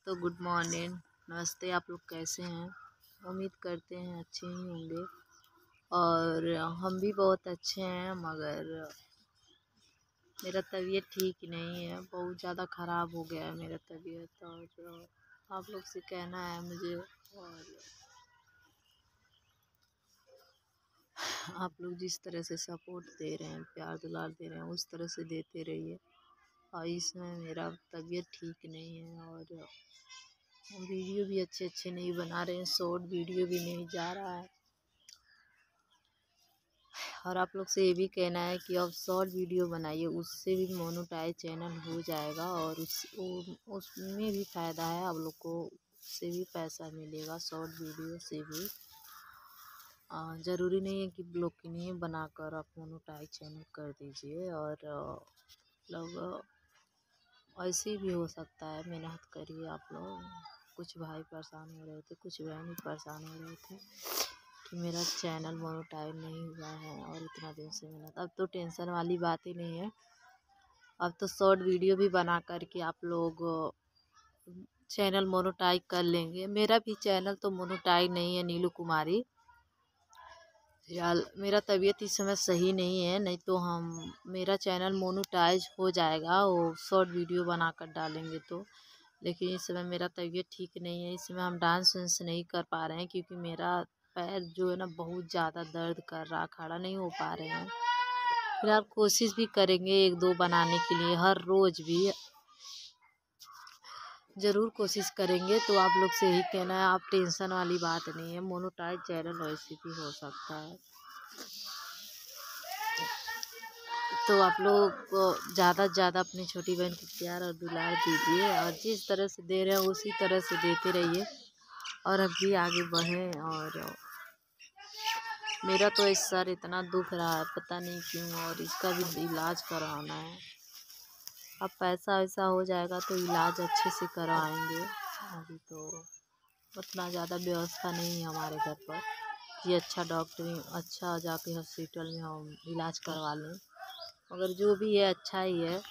तो good morning, नमस्ते। आप लोग कैसे हैं? उम्मीद करते हैं अच्छे ही होंगे। और हम भी बहुत अच्छे हैं, मगर मेरा तबीयत ठीक नहीं है। बहुत ज़्यादा ख़राब हो गया है मेरा तबीयत। और आप लोग से कहना है मुझे, और आप लोग जिस तरह से सपोर्ट दे रहे हैं, प्यार दुलार दे रहे हैं, उस तरह से देते रहिए। और इसमें मेरा तबीयत ठीक नहीं है, और वीडियो भी अच्छे नहीं बना रहे हैं, शॉर्ट वीडियो भी नहीं जा रहा है। और आप लोग से ये भी कहना है कि अब शॉर्ट वीडियो बनाइए, उससे भी मोनेटाइज चैनल हो जाएगा, और उसमें भी फ़ायदा है। आप लोग को उससे भी पैसा मिलेगा, शॉर्ट वीडियो से भी। ज़रूरी नहीं है कि ब्लॉग की नहीं बनाकर आप मोनेटाइज चैनल कर दीजिए। और मतलब ऐसे भी हो सकता है, मेहनत करिए आप लोग। कुछ भाई परेशान हो रहे थे, कुछ बहन भी परेशान हो रहे थे कि मेरा चैनल मोनेटाइज नहीं हुआ है, और इतना दिन से मेहनत। अब तो टेंशन वाली बात ही नहीं है। अब तो शॉर्ट वीडियो भी बना करके आप लोग चैनल मोनेटाइज कर लेंगे। मेरा भी चैनल तो मोनेटाइज नहीं है, नीलू कुमारी। यार मेरा तबीयत इस समय सही नहीं है, नहीं तो मेरा चैनल मोनेटाइज हो जाएगा, वो शॉर्ट वीडियो बनाकर डालेंगे तो। लेकिन इस समय मेरा तबीयत ठीक नहीं है, इस समय हम डांस वांस नहीं कर पा रहे हैं, क्योंकि मेरा पैर जो है ना बहुत ज़्यादा दर्द कर रहा, खड़ा नहीं हो पा रहे हैं। फिलहाल कोशिश भी करेंगे एक दो बनाने के लिए, हर रोज़ भी ज़रूर कोशिश करेंगे। तो आप लोग से यही कहना है, आप टेंशन वाली बात नहीं है, मोनेटाइज चैनल वैसे भी हो सकता है। तो आप लोग ज़्यादा से ज़्यादा अपनी छोटी बहन को प्यार और दुलार दीजिए, और जिस तरह से दे रहे हैं उसी तरह से देते रहिए, और अब भी आगे बढ़ें। और मेरा तो इस सर इतना दुख रहा है, पता नहीं क्यों, और इसका भी इलाज करवाना है। अब पैसा वैसा हो जाएगा तो इलाज अच्छे से करवाएंगे। अभी तो उतना ज़्यादा व्यवस्था नहीं है हमारे घर पर कि अच्छा डॉक्टरी, अच्छा जाके हॉस्पिटल में हम इलाज करवा लें। मगर जो भी है अच्छा ही है।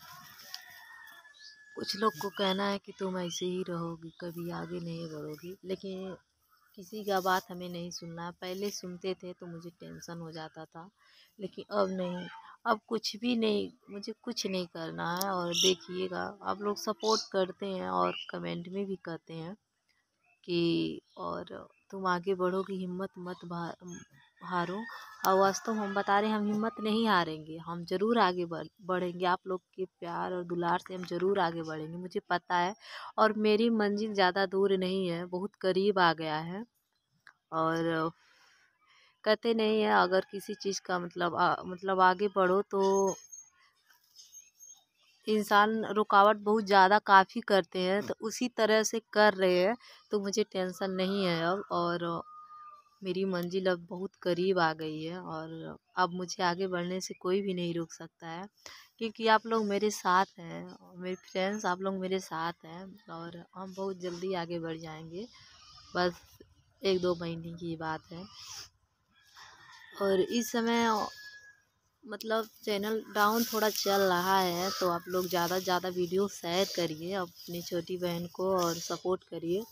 कुछ लोग को कहना है कि तुम ऐसे ही रहोगी, कभी आगे नहीं बढ़ोगी, लेकिन किसी का बात हमें नहीं सुनना है। पहले सुनते थे तो मुझे टेंशन हो जाता था, लेकिन अब नहीं। अब कुछ भी नहीं, मुझे कुछ नहीं करना है। और देखिएगा, आप लोग सपोर्ट करते हैं और कमेंट में भी कहते हैं कि और तुम आगे बढ़ोगी, हिम्मत मत हारो। और वास्तव हम बता रहे हैं, हम हिम्मत नहीं हारेंगे, हम ज़रूर आगे बढ़ेंगे। आप लोग के प्यार और दुलार से हम ज़रूर आगे बढ़ेंगे, मुझे पता है। और मेरी मंजिल ज़्यादा दूर नहीं है, बहुत करीब आ गया है। और कहते नहीं है, अगर किसी चीज़ का मतलब आगे बढ़ो तो इंसान रुकावट बहुत ज़्यादा काफ़ी करते हैं, तो उसी तरह से कर रहे हैं। तो मुझे टेंशन नहीं है अब, और मेरी मंजिल अब बहुत करीब आ गई है, और अब मुझे आगे बढ़ने से कोई भी नहीं रोक सकता है, क्योंकि आप लोग मेरे साथ हैं, मेरे फ्रेंड्स आप लोग मेरे साथ हैं। और हम बहुत जल्दी आगे बढ़ जाएंगे, बस एक दो महीने की बात है। और इस समय मतलब चैनल डाउन थोड़ा चल रहा है, तो आप लोग ज़्यादा से ज़्यादा वीडियो शेयर करिए अपनी छोटी बहन को, और सपोर्ट करिए।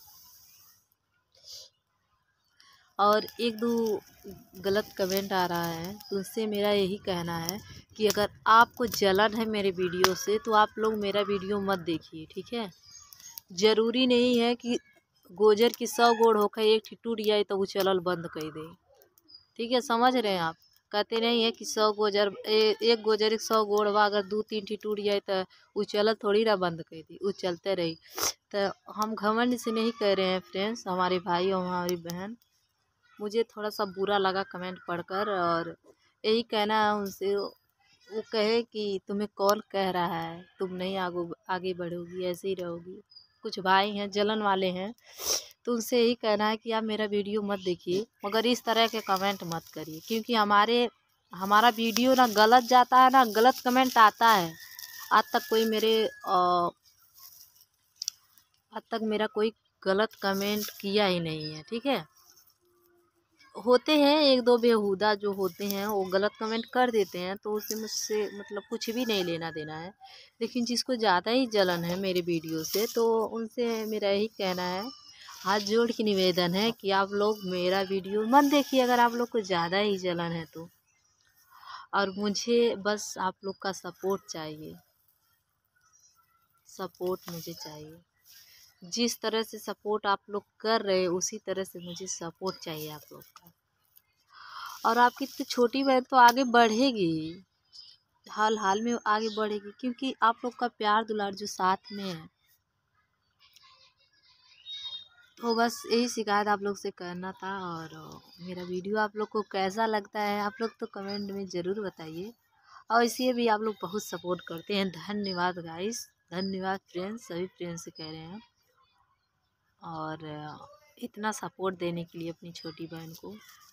और एक दो गलत कमेंट आ रहा है, तो उससे मेरा यही कहना है कि अगर आपको जलन है मेरे वीडियो से, तो आप लोग मेरा वीडियो मत देखिए, ठीक है। ज़रूरी नहीं है कि गोजर की 100 गोड़ होकर एक ठे टूट जाए तो वो चलल बंद कर दे, ठीक है। समझ रहे हैं आप? कहते नहीं है कि 100 गोजर एक गोजर 100 गोड़वा, अगर दो तीन ठी टूट जाए तो वो चलल थोड़ी ना बंद कर दी, वो चलते रही। तो हम घमंड से नहीं कह रहे हैं फ्रेंड्स, हमारे भाई और हमारी बहन। मुझे थोड़ा सा बुरा लगा कमेंट पढ़कर, और यही कहना है उनसे, वो कहे कि तुम्हें कौन कह रहा है, तुम नहीं आगे बढ़ोगी, ऐसे ही रहोगी। कुछ भाई हैं जलन वाले हैं, तो उनसे यही कहना है कि आप मेरा वीडियो मत देखिए, मगर इस तरह के कमेंट मत करिए, क्योंकि हमारा वीडियो ना गलत जाता है, ना गलत कमेंट आता है। आज तक कोई मेरे आज तक मेरा कोई गलत कमेंट किया ही नहीं है, ठीक है। होते हैं एक दो बेहुदा जो होते हैं, वो गलत कमेंट कर देते हैं, तो उससे मुझसे मतलब कुछ भी नहीं लेना देना है। लेकिन जिसको ज़्यादा ही जलन है मेरे वीडियो से, तो उनसे मेरा यही कहना है, हाथ जोड़ के निवेदन है कि आप लोग मेरा वीडियो मत देखिए अगर आप लोग को ज़्यादा ही जलन है तो। और मुझे बस आप लोग का सपोर्ट चाहिए, सपोर्ट मुझे चाहिए। जिस तरह से सपोर्ट आप लोग कर रहे हैं उसी तरह से मुझे सपोर्ट चाहिए आप लोग का। और आपकी तो छोटी बहन तो आगे बढ़ेगी, हाल हाल में आगे बढ़ेगी, क्योंकि आप लोग का प्यार दुलार जो साथ में है। तो बस यही शिकायत आप लोग से करना था। और मेरा वीडियो आप लोग को कैसा लगता है आप लोग तो कमेंट में ज़रूर बताइए। और इसीलिए भी आप लोग बहुत सपोर्ट करते हैं। धन्यवाद गाइस, धन्यवाद फ्रेंड्स, सभी फ्रेंड्स से कह रहे हैं। और इतना सपोर्ट देने के लिए अपनी छोटी बहन को।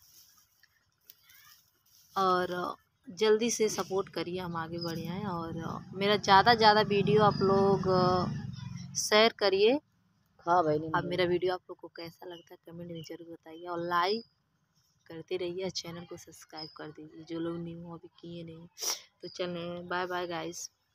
और जल्दी से सपोर्ट करिए, हम आगे बढ़े हैं। और मेरा ज़्यादा वीडियो आप लोग शेयर करिए। हाँ भाई अब मेरा वीडियो आप लोग को कैसा लगता है कमेंट में ज़रूर बताइए। और लाइक करते रहिए और चैनल को सब्सक्राइब कर दीजिए जो लोग न्यू अभी किए नहीं। तो चलें, बाय बाय गाइस।